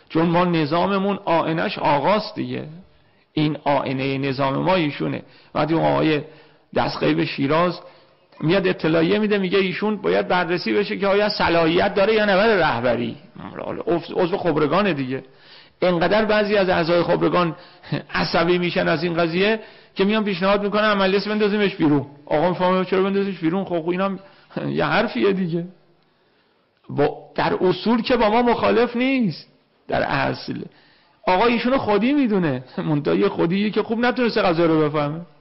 چون ما نظاممون آینش آقاست دیگه. این آینه نظام ما ایشونه. وقتی اون آقای دستغیب شیراز میاد اطلاعیه میده، میگه ایشون باید بررسی بشه که آیا صلاحیت داره یا نه برای رهبری، عضو خبرگان دیگه. اینقدر بعضی از اعضای خبرگان عصبی میشن از این قضیه که میان پیشنهاد میکنن عملیات بندازیمش بیرون. آقا میفهمه چرا بندازیمش بیرون؟ خب اینا یه حرفیه دیگه. در اصول که با ما مخالف نیست، در اصل آقا ایشونو خودی میدونه، منتها یه خودیه که خوب نتونسته قضیه رو بفهمه.